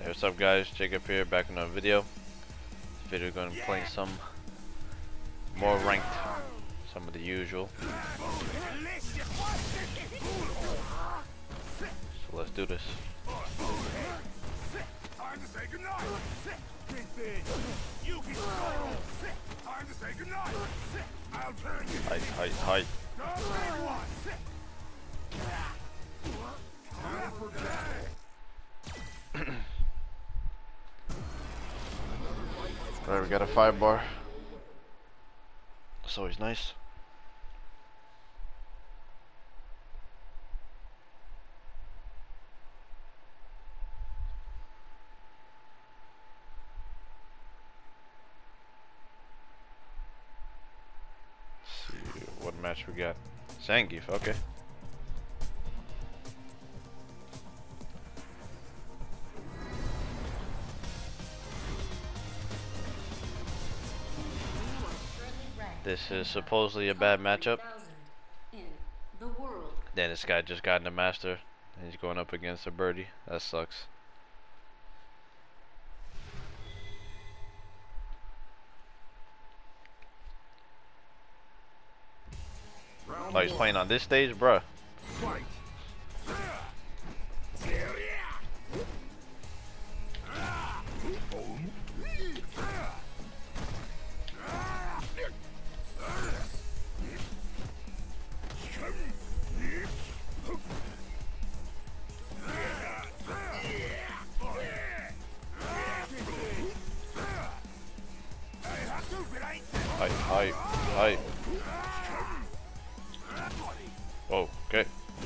Hey, what's up guys, Jacob here, back in another video. This video gonna be playing some more ranked, some of the usual. So let's do this. Time to say goodnight. You can go. Time to say goodnight. I'll turn you. Hi. Alright, we got a 5-bar. That's always nice. Let's see what match we got. Zangief, okay. This is supposedly a bad matchup. Then this guy just got into Master and he's going up against a birdie. That sucks. Oh, he's playing on this stage, bruh. Hi. Oh, okay.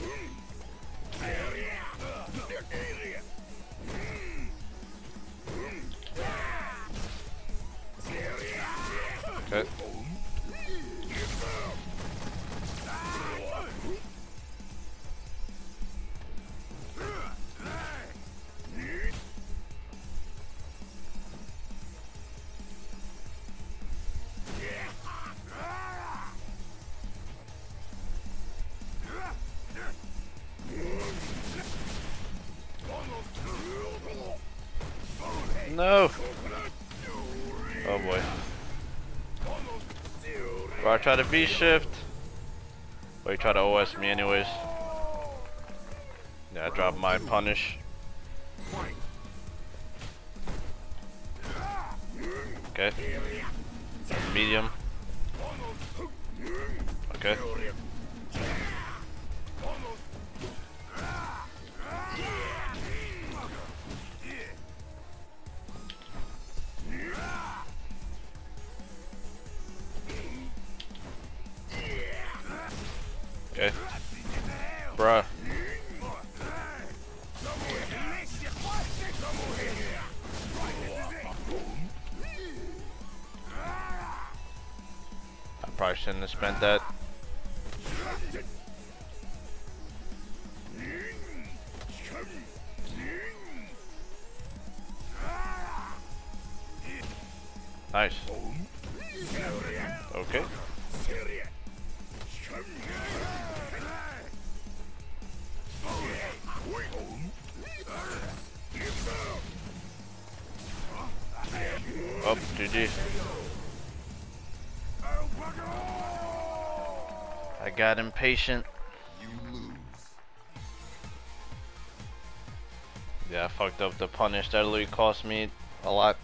Okay. No! Oh boy. Bro, I try to V-shift. But he tried to OS me anyways. Yeah, I dropped my punish. Okay. Medium. Okay. Okay. Bruh. I probably shouldn't have spent that. Nice. Okay. Oh, GG. I got impatient. Yeah, I fucked up the punish. That literally cost me a lot.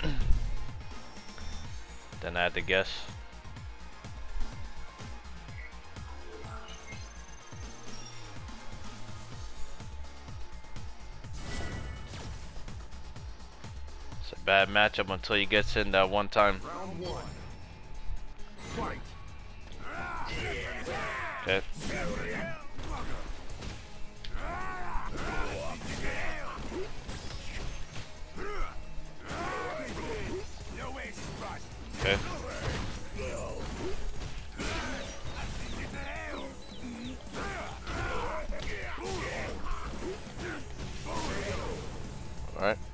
Then I had to guess. It's a bad matchup until he gets in that one time. Okay. Okay. All right.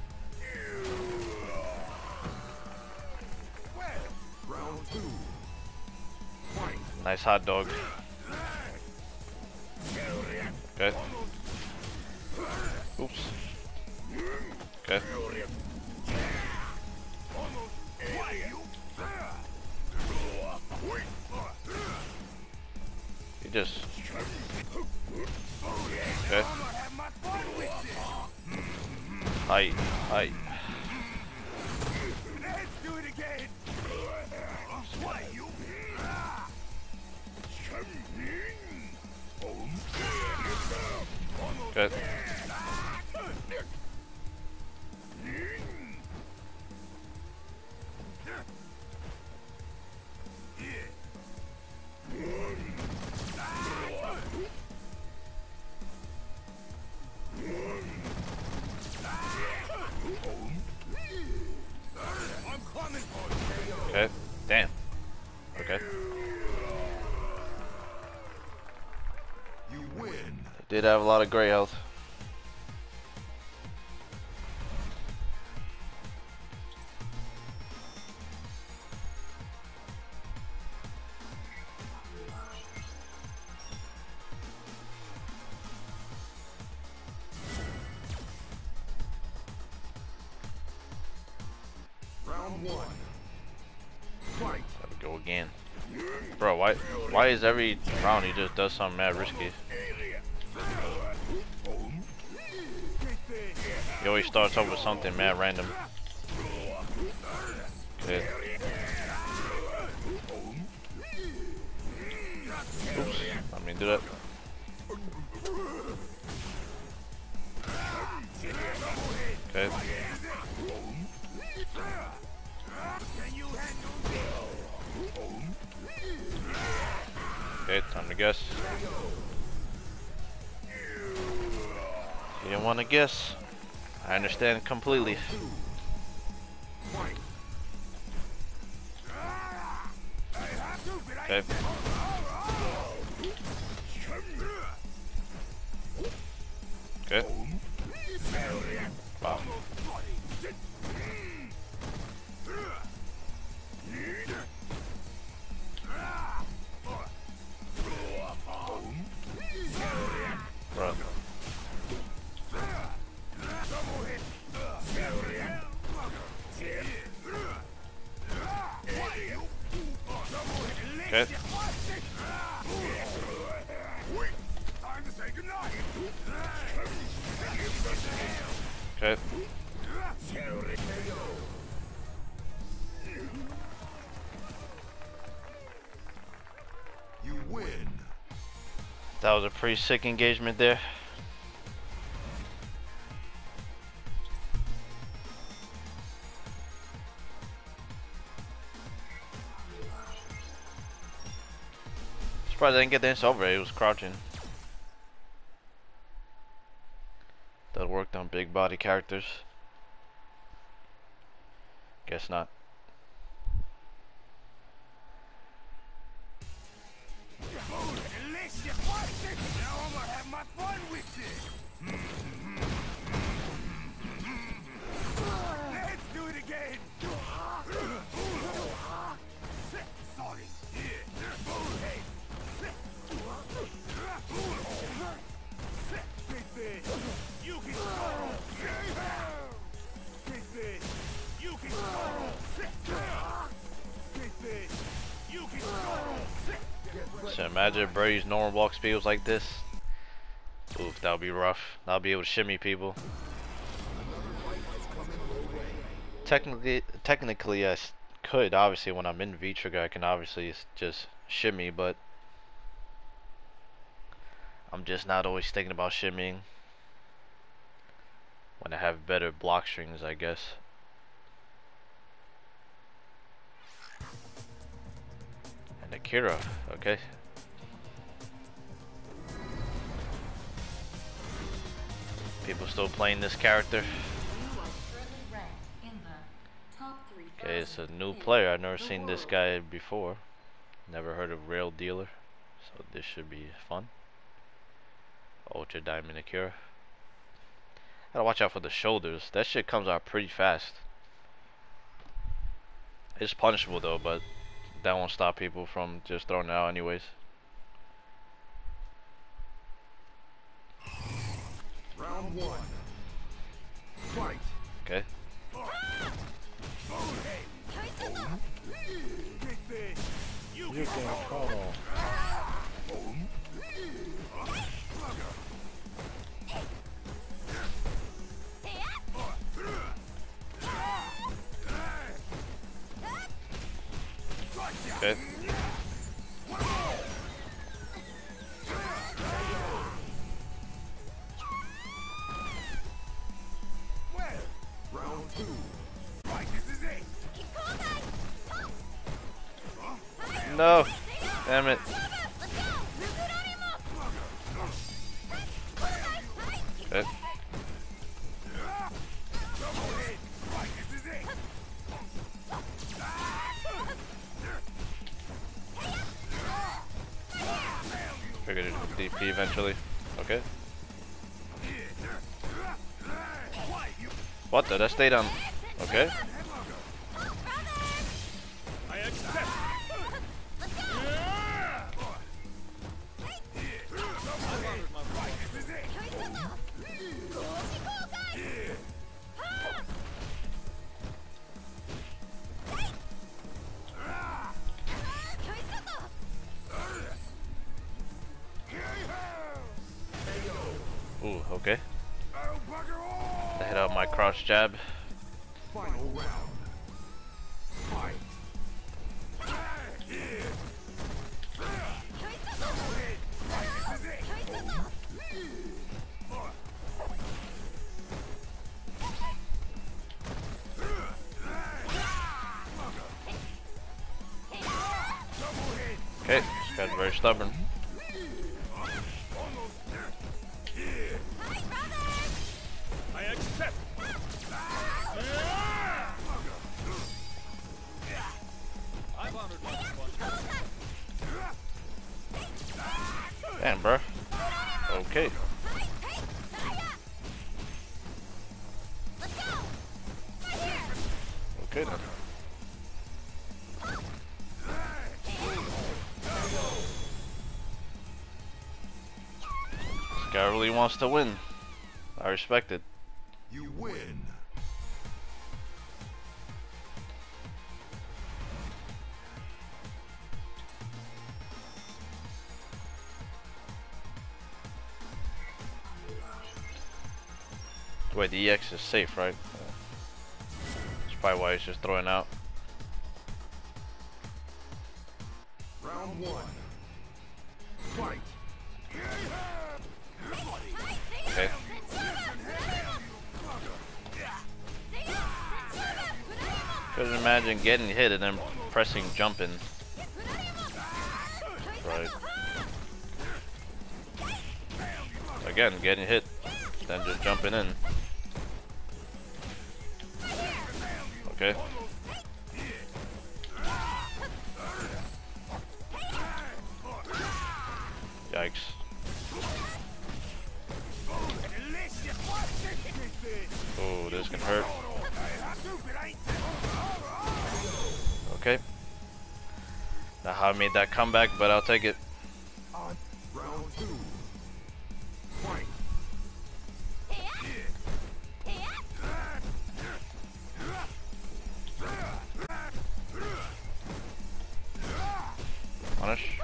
Nice hot dog. Okay. Oops. Okay. You just. Okay. Hi. Hi. Let's do it again. Why you? Okay. I'm coming for you. Okay. Damn. Okay. You win. Did have a lot of gray health. Round one. Fight. Gotta go again. Bro, why is every round he just does something mad risky? He always starts off with something mad random. Okay. Oops. I mean, do that. Okay. Okay, time to guess. You didn't want to guess. I understand completely. Okay. Okay. Wow. Bro. Okay. Time to say goodnight. Okay. You win. That was a pretty sick engagement there. Surprised I didn't get the insult over. He was crouching. That worked on big body characters. Guess not. Unless you fight it, now I'm gonna have my fun with you. Let's do it again. Sorry. Hey. You can go. You can go. You can go. So imagine if Brady's normal walk speed was like this. Oof, that would be rough. I'll be able to shimmy people. Technically, I could. Obviously, when I'm in V-Trigger, I can obviously just shimmy, but I'm just not always thinking about shimmying when I have better block strings, I guess. And Akira, okay. People still playing this character. Okay, it's a new player. I've never seen this guy before. Never heard of Rail Dealer. So this should be fun. Ultra Diamond Akira. Gotta watch out for the shoulders. That shit comes out pretty fast. It's punishable though, but that won't stop people from just throwing it out anyways. Round one. Fight. Okay. You You can call. Okay. Round 2. Right, this is it. No. Damn it. Okay. Right, this is it. Figured it would DP eventually. Okay. What the? That stayed on. Okay. I accept. Ooh, okay. Oh, bugger all. I hit out my cross jab. Final round. Fight. Okay, this guy's very stubborn. I accept. I've honored my responsibility. Damn, bro. Okay. Okay then. This guy really wants to win. I respect it. You win. Wait, the EX is safe, right? That's probably why he's just throwing out. Round 1. Fight. Okay. Couldn't imagine getting hit and then pressing jumping. Right. Again, getting hit, then just jumping in. Okay. Yikes. Oh, this can hurt. Okay. Not how I made that comeback, but I'll take it. Round 2. Fight. Punish.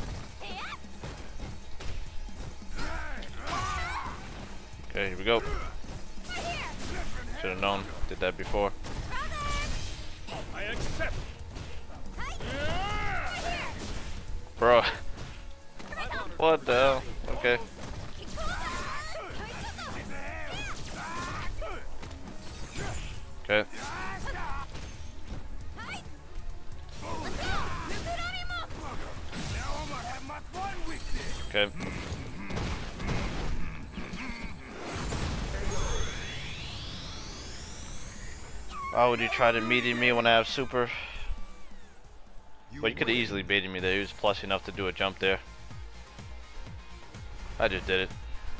Okay, here we go. Should have known. Did that before. I accept. Bro. What the hell? Okay. Okay. Okay. Why would you try to meet me when I have super? But you could have easily baited me there. He was plus enough to do a jump there. I just did it.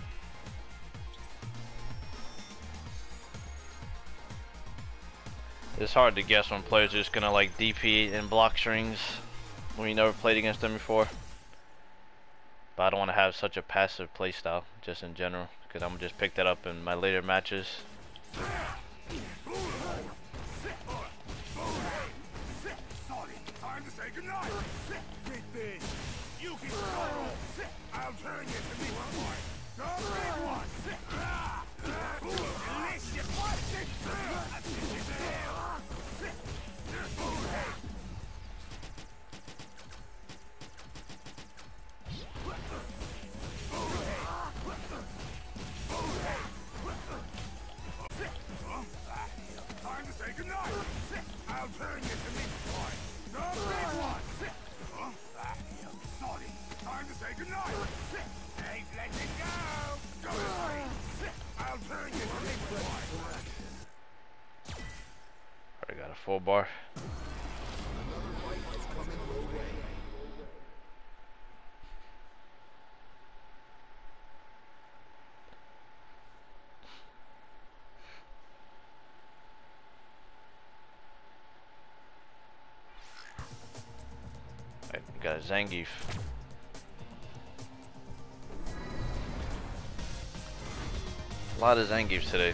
It's hard to guess when players are just gonna like DP and block strings when you never played against them before. But I don't want to have such a passive playstyle just in general, because I'm gonna just pick that up in my later matches. Get this. You can go. I'll turn you to me one more. The big one. Delicious. What's it? I think it's hell. Time to say goodnight. I'll turn you to me one. The big one. Sorry. Time to say goodnight. Hey, let it go. Go away. I'll turn you to me one. I got a full bar. Right, we got a Zangief. A lot of Zangiefs today.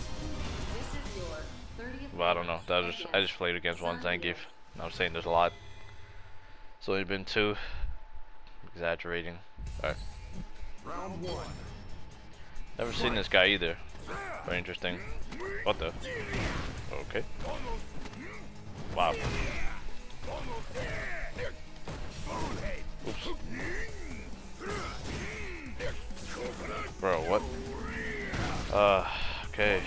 Well, I don't know. I just played against one Zangief. I'm saying there's a lot. It's only been 2. Exaggerating. Alright. Round 1. Never seen this guy either. Very interesting. What the? Okay. Wow. Oops. Bro, what? Okay.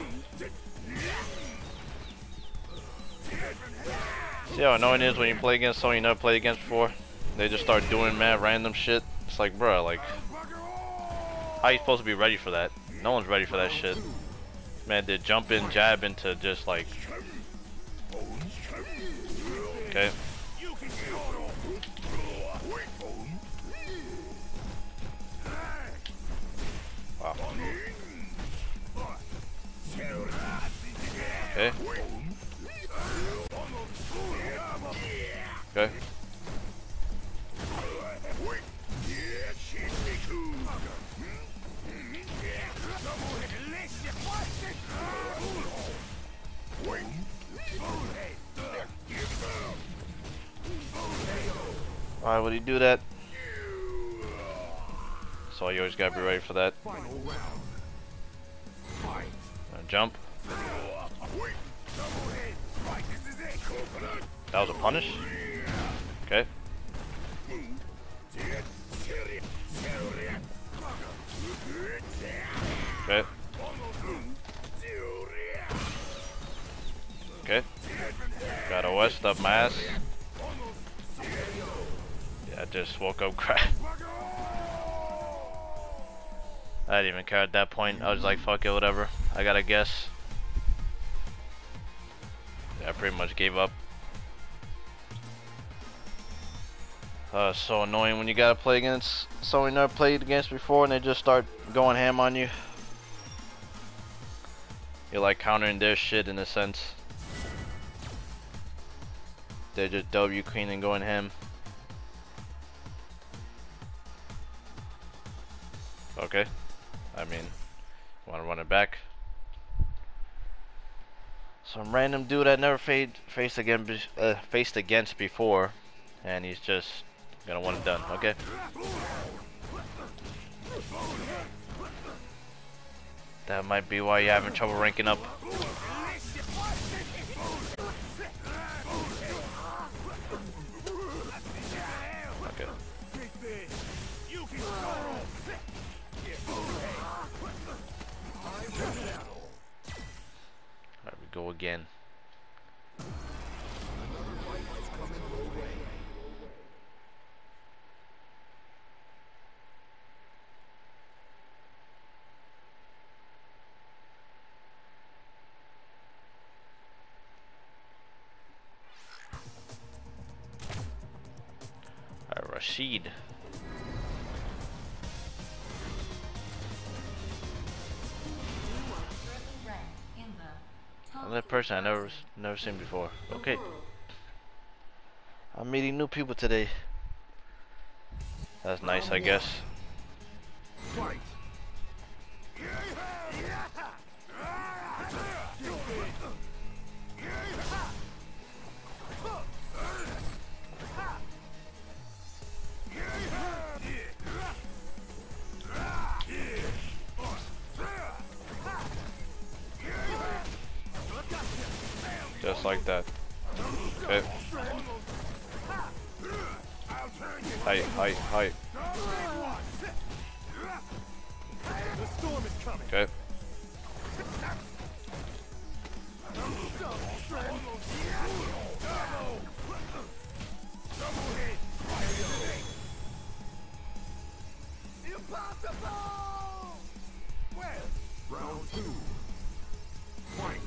See how annoying it is when you play against someone you never played against before? They just start doing mad random shit. It's like, bro, like, how you supposed to be ready for that? No one's ready for that shit. Man, they jump in, jab into just like, okay. Wow. Okay. Okay. Why would he do that? So you always gotta be ready for that. Jump. That was a punish? Okay. Okay. Okay. Got a West up my ass. Yeah, I just woke up crap. I didn't even care at that point. I was like, fuck it, whatever. I gotta guess. Yeah, I pretty much gave up. So annoying when you gotta play against someone you never played against before and they just start going ham on you. You're like countering their shit in a sense. They're just W queen and going ham. Okay. I mean, wanna run it back? Some random dude I never faced against before, and he's just gonna want it done. Okay. That might be why you're having trouble ranking up. Okay. Alright, we go again. Rashid. Another person I never seen before. Okay. I'm meeting new people today. That's nice, I guess. Just like that. Okay. Height. The storm is coming. Okay. Impossible! Well, round 2. Fight.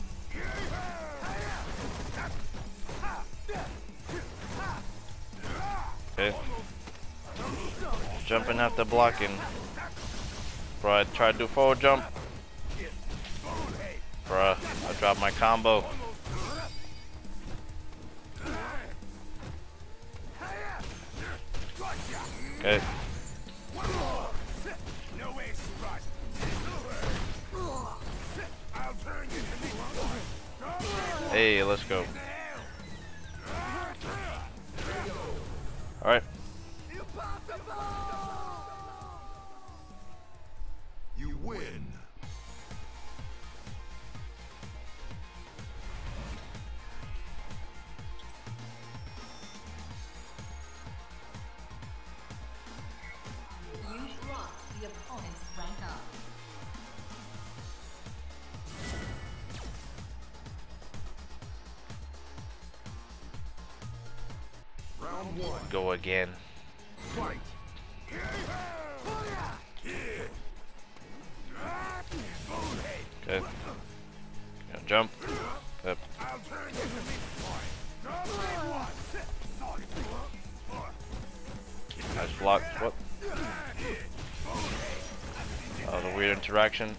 Okay. Jumping after blocking. Bro, I tried to do forward jump. Bruh, I dropped my combo. Okay. Hey, let's go. Alright. You win. You blocked the opponent's rank up. Round 1. Go again. Fight. Okay. Gonna jump. Yep. Nice block. What? Oh, the weird interaction.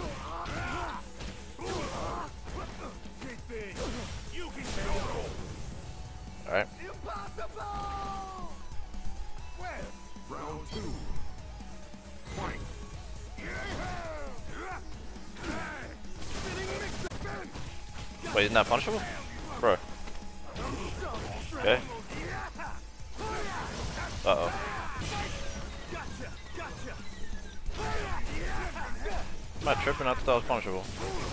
Alright. Round 2. Fight. Wait, isn't that punishable? Bro. Okay. Uh-oh. Am I tripping? I thought that was punishable.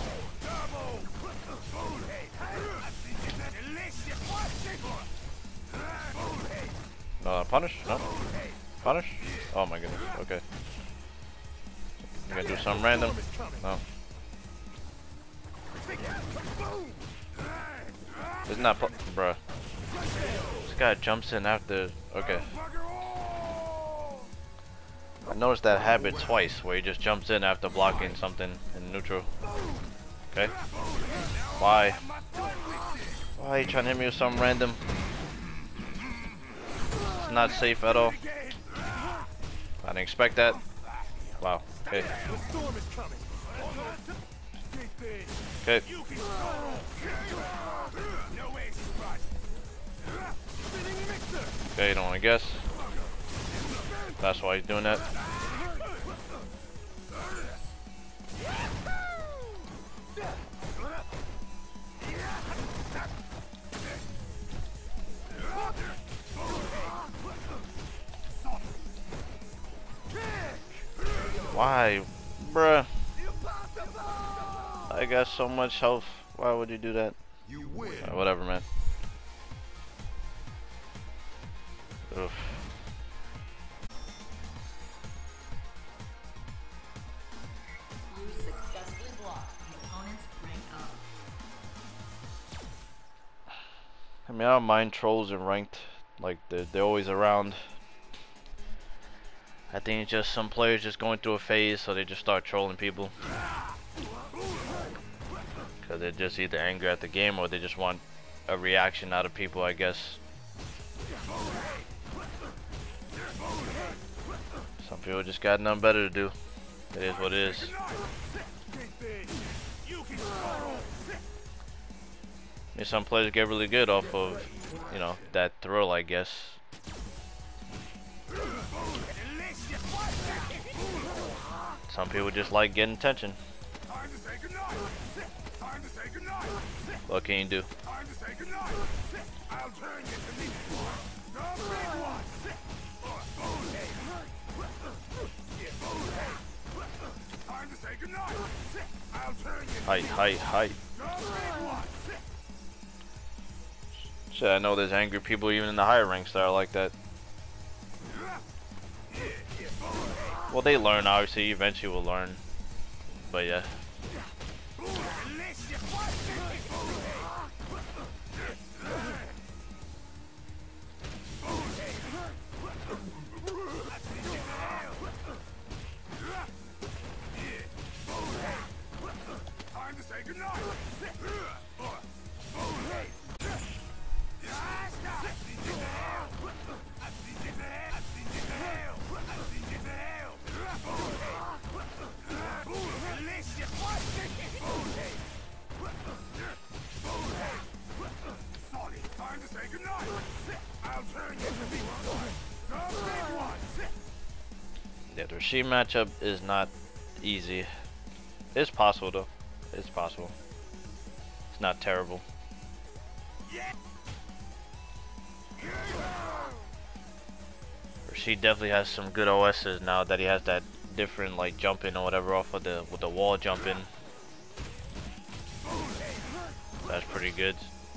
No, punish? No. Punish? Oh my goodness. Okay. I'm gonna do something random. No. Isn't that bruh? This guy jumps in after. Okay. I noticed that habit twice where he just jumps in after blocking something in neutral. Okay. Why? Why are you trying to hit me with something random? It's not safe at all. I didn't expect that. Wow. Okay. Okay. Okay, you don't want to guess. That's why he's doing that. Why? Bruh. I got so much health. Why would you do that? You win. Whatever, man. Oof. You successfully blocked the opponent's rank up. I mean, I don't mind trolls in ranked. Like, they're always around. I think it's just some players just going through a phase, so they just start trolling people. Because they're just either angry at the game or they just want a reaction out of people, I guess. Some people just got nothing better to do. It is what it is. I mean, some players get really good off of, you know, that thrill, I guess. Some people just like getting attention. What can you do? Height. Shit, I know there's angry people even in the higher ranks that are like that. Well, they learn, obviously. Eventually will learn. But yeah. Time to say goodnight. Time to say goodnight. I'll turn you to be one. The big one. Yeah, the Rashid matchup is not easy. It's possible though. It's possible. It's not terrible. Rashid definitely has some good OSs now that he has that different like jumping or whatever off of the with the wall jumping. That's pretty good.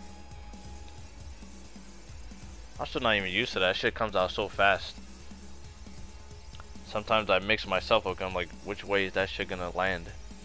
I'm still not even used to that. Shit comes out so fast. Sometimes I mix myself up and I'm like, which way is that shit gonna land?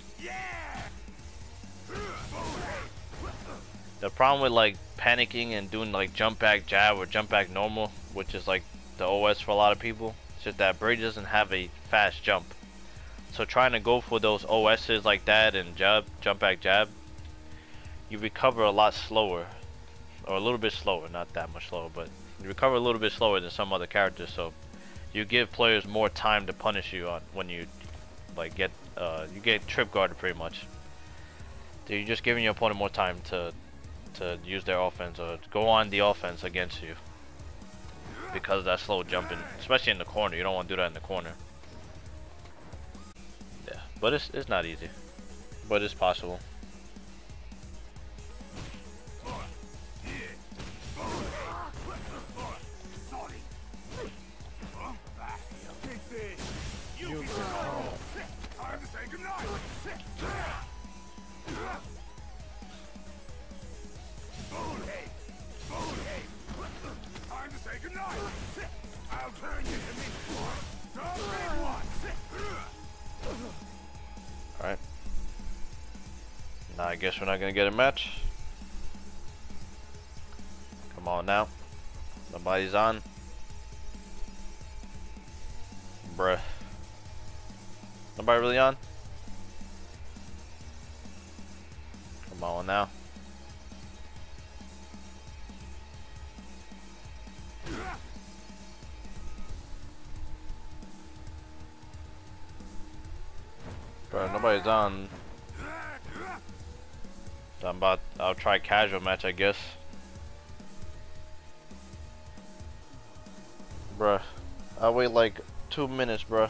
The problem with like panicking and doing like jump back jab or jump back normal, which is like the OS for a lot of people, it's just that Brady doesn't have a fast jump. So trying to go for those OSs like that and jump back jab, you recover a lot slower. Or a little bit slower, not that much slower, but you recover a little bit slower than some other characters, so you give players more time to punish you on when you like get trip guarded pretty much. So you're just giving your opponent more time to use their offense or go on the offense against you because of that slow jumping, especially in the corner. You don't want to do that in the corner. Yeah, but it's not easy, but it's possible. Time to say goodnight. Time to say goodnight. I'll turn you to me. The big one. Alright. Now I guess we're not gonna get a match. Come on now. Nobody's on. Bruh. Nobody really on? Come on now. Bro, nobody's on. So I'll try casual match, I guess. Bruh. I'll wait like 2 minutes, bruh.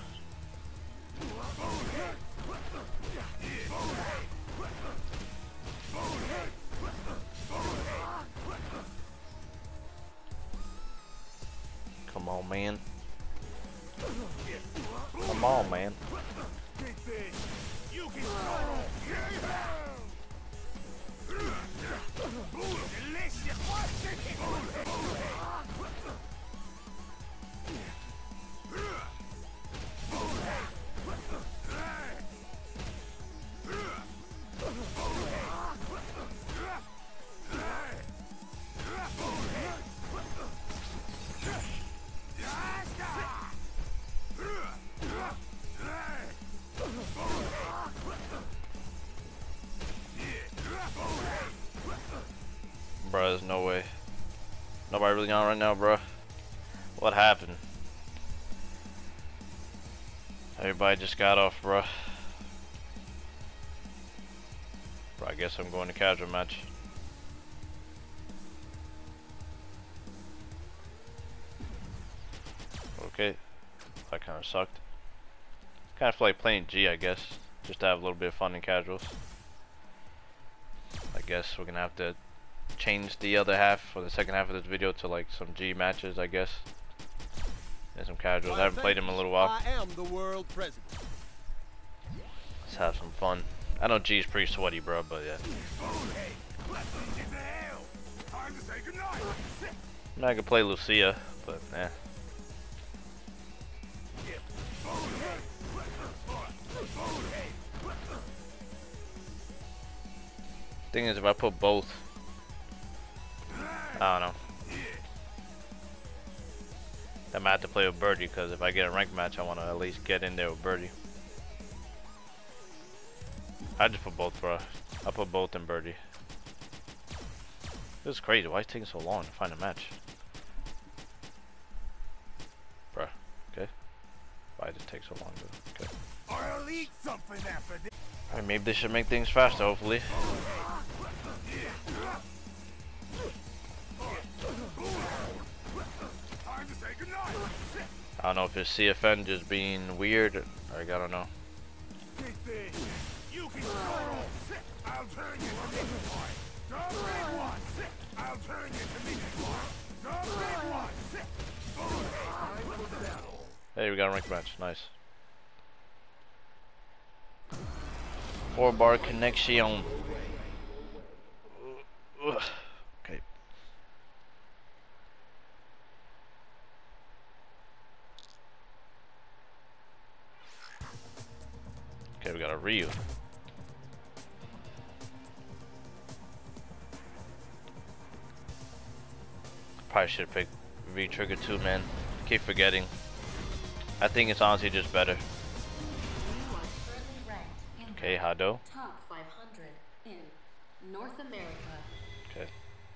Come on, man. Come on, man. Bro, there's no way. Nobody really on right now, bro. What happened? Everybody just got off, bro. Bro, I guess I'm going to casual match. Okay. That kind of sucked. Kind of feel like playing G, I guess. Just to have a little bit of fun in casuals. I guess we're gonna have to change the other half or the second half of this video to like some G matches, I guess, and some casuals. I haven't played them in a little while. I am the world president. Let's have some fun. I know G's pretty sweaty, bro, but yeah. Time Time to say goodnight. I mean, I could play Lucia, but eh. Thing is, if I put both, I don't know. I might have to play with Birdie, because if I get a ranked match, I want to at least get in there with Birdie. I just put both, bro. I put both in Birdie. This is crazy. Why is it taking so long to find a match? Bruh. Okay. Why did it take so long? Okay. I'll eat something after this. Alright, maybe they should make things faster, hopefully. Time to say goodnight. I don't know if it's CFN just being weird. Like, I don't know. You can go. I'll turn you to me. The big one. I'll turn you to me. The big one. Hey, we got a ranked match. Nice. 4-bar connection. Okay. Okay, we got a Ryu. Probably should have picked V-Trigger too, man. Keep forgetting. I think it's honestly just better. Okay, Hado. Top 500 in North America. Okay.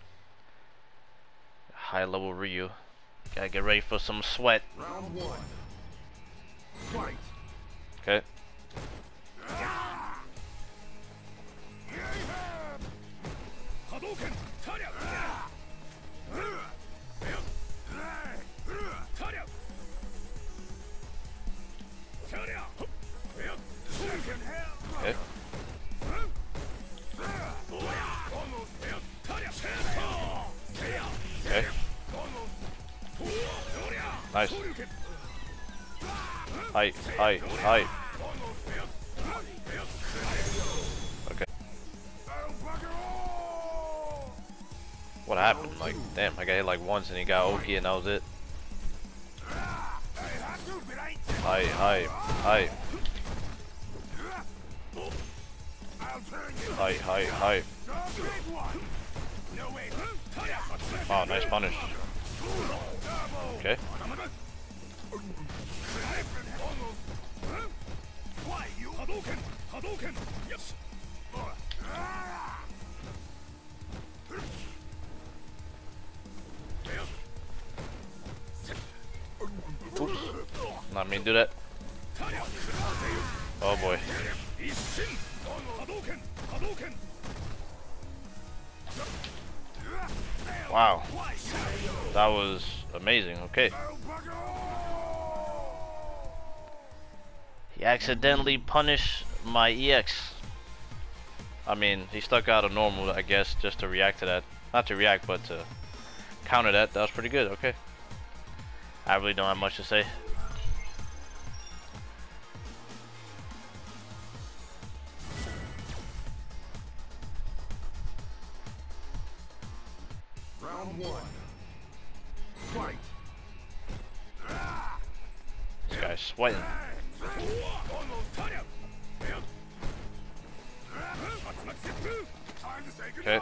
High level Ryu. Gotta get ready for some sweat. Round 1. Fight. Okay. Hadouken. Okay. Okay. Nice. Hi. Okay. What happened? Like, damn, I got hit like once and he got Oki and that was it. Hi. Hi. Wow, nice punish. Okay. Oops. Not mean to do that. Oh boy. Wow. That was amazing. Okay. He accidentally punished my EX. I mean, he stuck out a normal, I guess, just to react to that. Not to react, but to counter that. That was pretty good. Okay. I really don't have much to say. Round 1. Fight. This guy's sweating. Okay.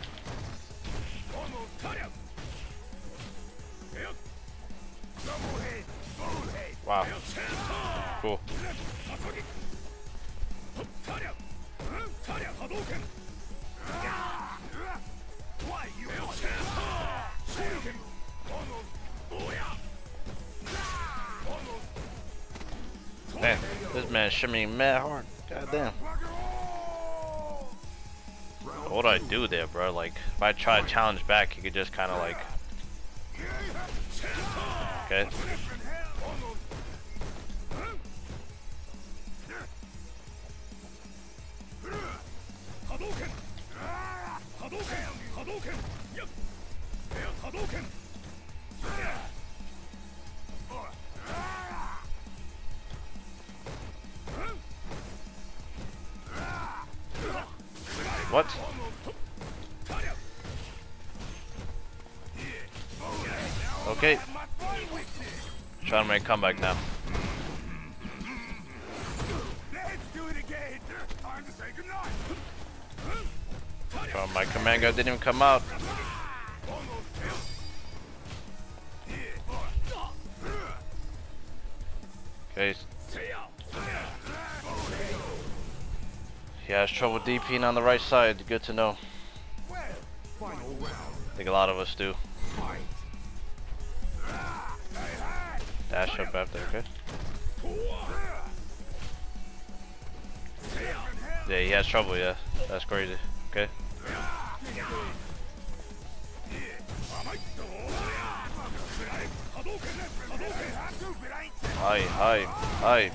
Wow. Cool. Man, this man's shimmying mad hard. God damn. What do I do there, bro? Like, if I try to challenge back, he could just kind of like... Okay. What? Okay. Trying to make a comeback now. Let's do it again. Time to say goodnight. Oh, my command guard didn't even come out. Okay. He has trouble DPing on the right side. Good to know. I think a lot of us do. Dash up after, okay? Yeah, he has trouble, yeah. That's crazy. Okay. Hi.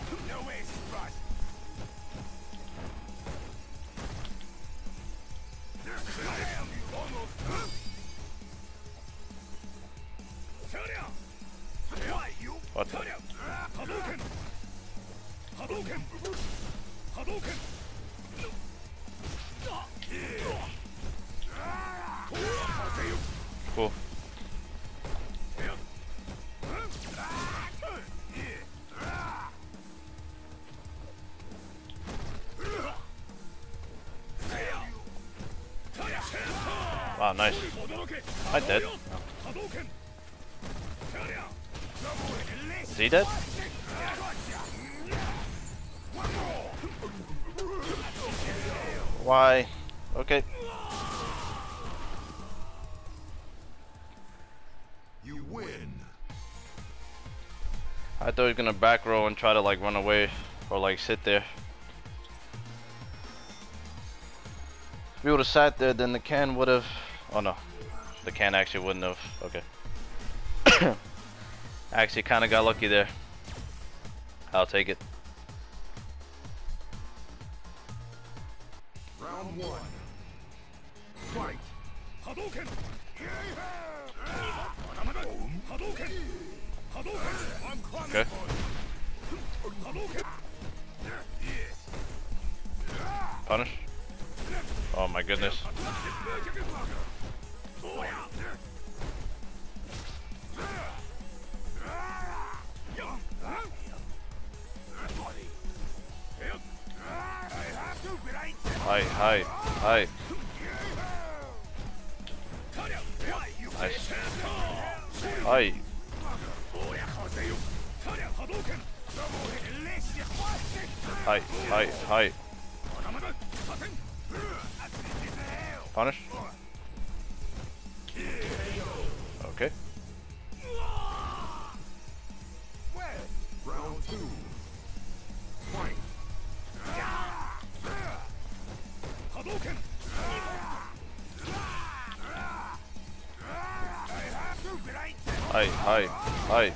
What the? Cool. Wow, nice. I dead. Is he dead? Why? Okay. You win. I thought he was gonna back row and try to like run away or like sit there. If we would have sat there, then the can would have. Oh no, the can actually wouldn't have. Okay. Actually, kind of got lucky there. I'll take it. Round one. Fight. Hadouken. Okay. Punish. Oh my goodness. Hi. Nice. Hi. Hi. Punish. Okay. Round two. Fight. Hadouken. Hi.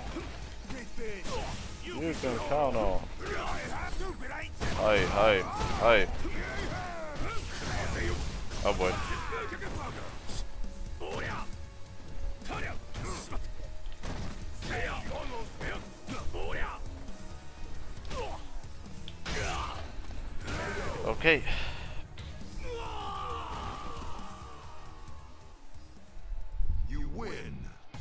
You can count on. Hi. Oh boy. Okay. You win.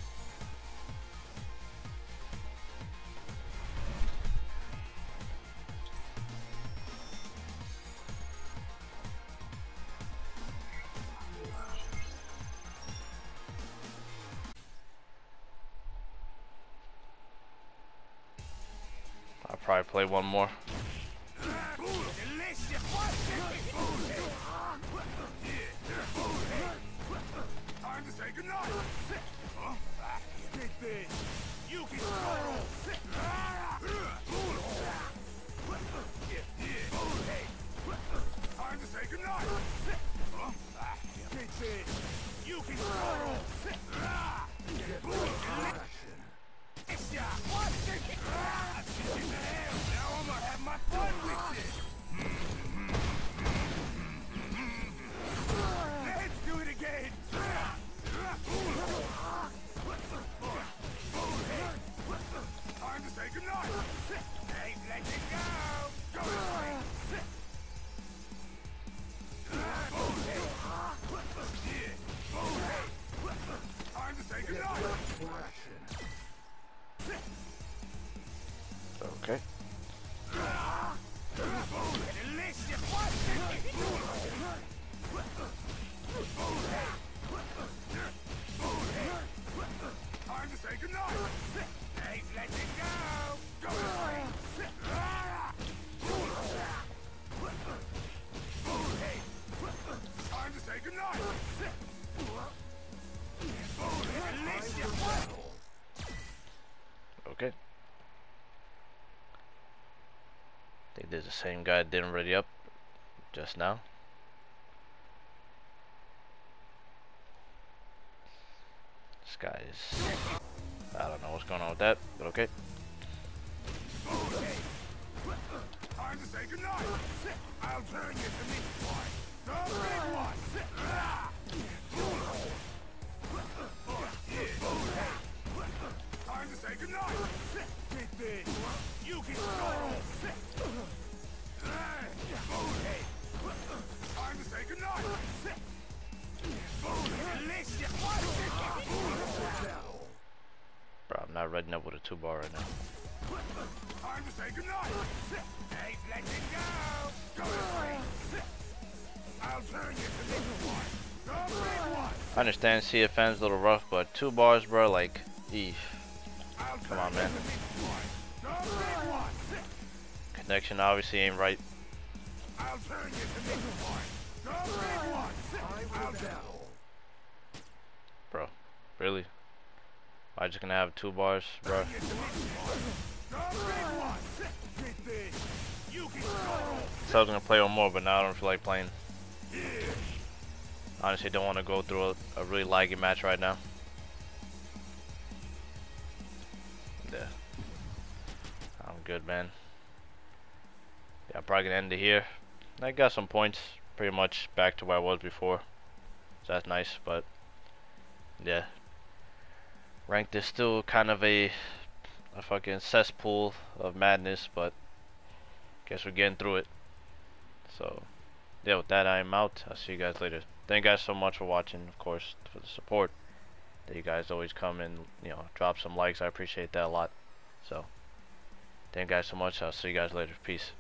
I'll probably play one more. Time to say goodnight. You can time to say goodnight. You can now I'm gonna have my the same guy didn't ready up just now. This guy is... I don't know what's going on with that, but okay. Time to say goodnight. I'll turn you to meat boy. The big one. Time to say goodnight. Take this. You can go. Time to say goodnight. Bro, I'm not reading up with a 2-bar right now. Time to say goodnight. Ain't letting go. Go to sleep. I'll turn you to this one. The big one. I understand CFM's a little rough, but 2 bars, bro, like, eesh. Come on, man. Connection obviously ain't right. I'll turn you to this one. The big one. I'll battle. Bro, really? Am I just gonna have 2 bars, bro? So I was gonna play one more, but now I don't feel like playing. Honestly, don't want to go through a really laggy match right now. Yeah, I'm good, man. Yeah, I'm probably gonna end it here. I got some points, pretty much back to where I was before, so that's nice. But yeah, ranked is still kind of a fucking cesspool of madness, but guess we're getting through it. So yeah, with that, I'm out. I'll see you guys later. Thank you guys so much for watching, of course, for the support that you guys always come and, you know, drop some likes. I appreciate that a lot. So thank you guys so much. I'll see you guys later. Peace.